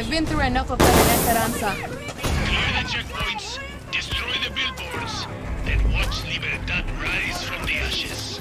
I've been through enough of that in Esperanza. Clear the checkpoints, destroy the billboards, then watch Libertad rise from the ashes.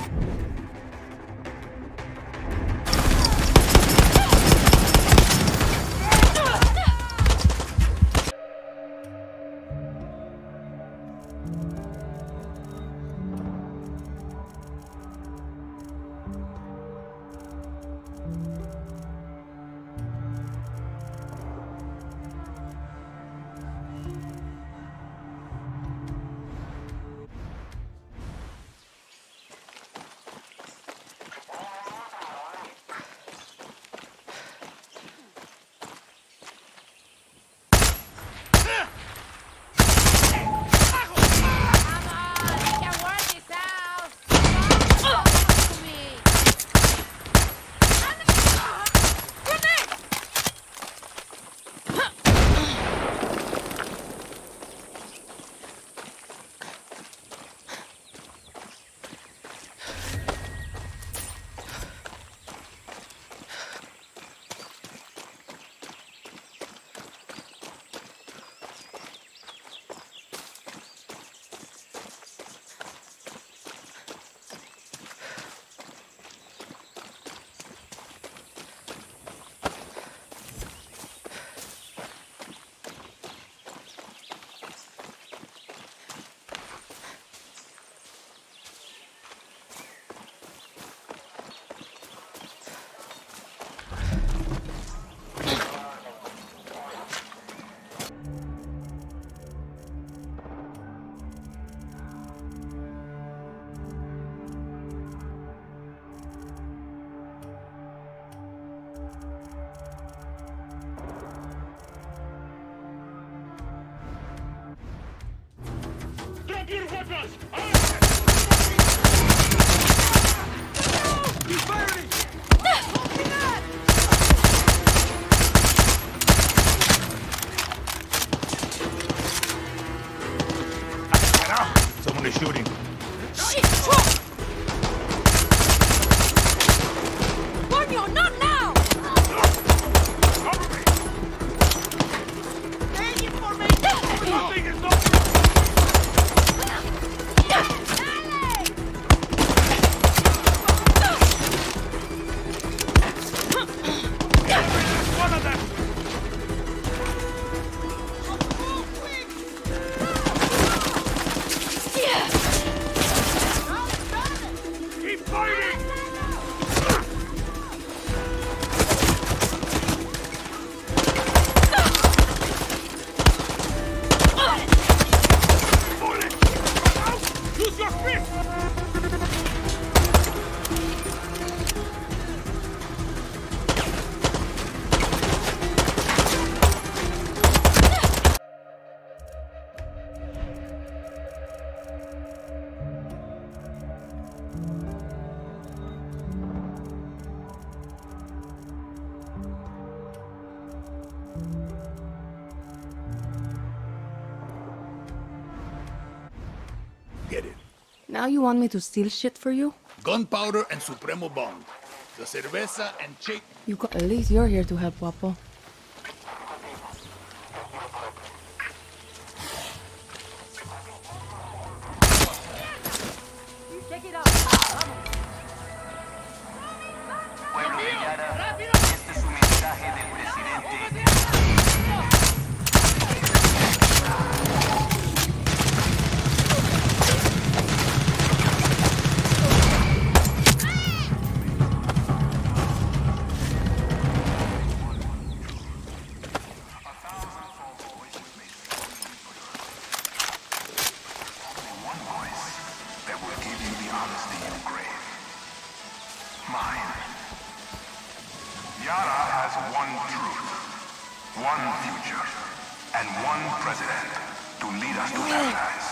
Drop your weapons! He's firing! Someone is shooting. Shit! Coño, not now! Cover me! Begging for me! Nothing is not... One of them! Keep fighting! Use your fist! Get it. Now you want me to steal shit for you? Gunpowder and Supremo Bomb. The cerveza and shake. At least you're here to help, Guapo. Pueblo de Yara, este es su mensaje del presidente. That will give you the honesty you crave. Mine. Yara has one truth, one future, and one president to lead us to paradise.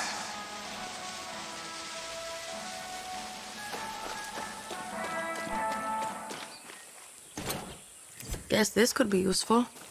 Guess this could be useful.